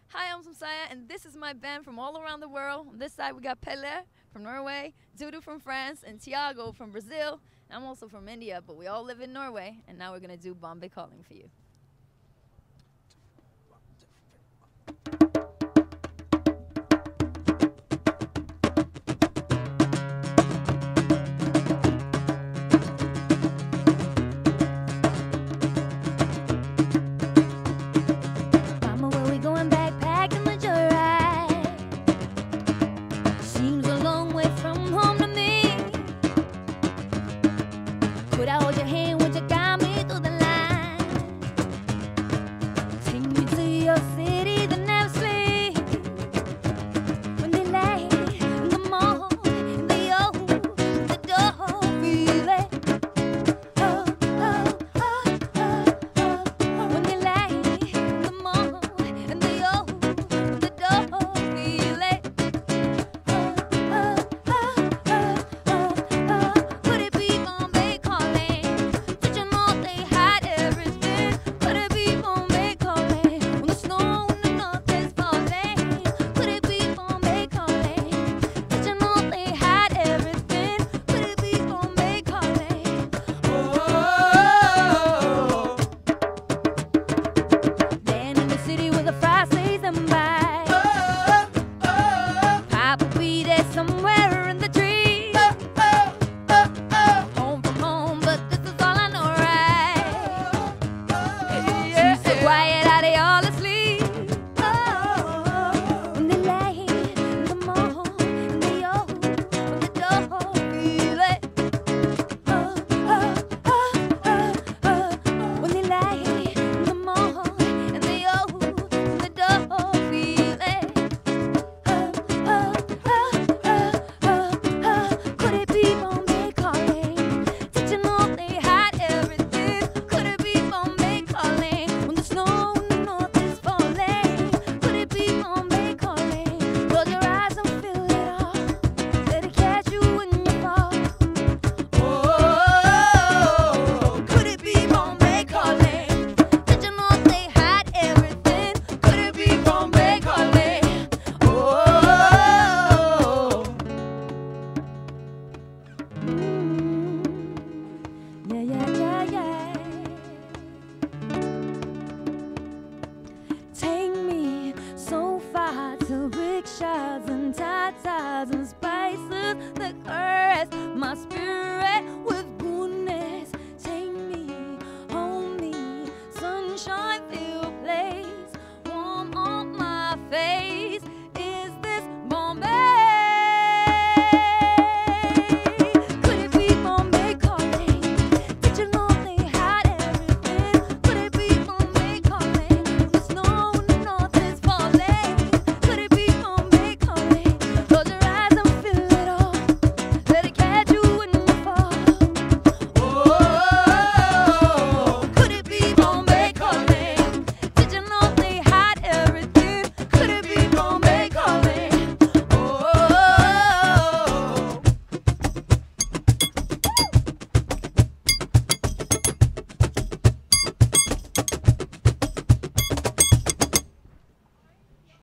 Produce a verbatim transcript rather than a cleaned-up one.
Hi, I'm Samsaya, and this is my band from all around the world. On this side, we got Pele from Norway, Dudu from France, and Tiago from Brazil. I'm also from India, but we all live in Norway, and now we're going to do Bombay Calling for you.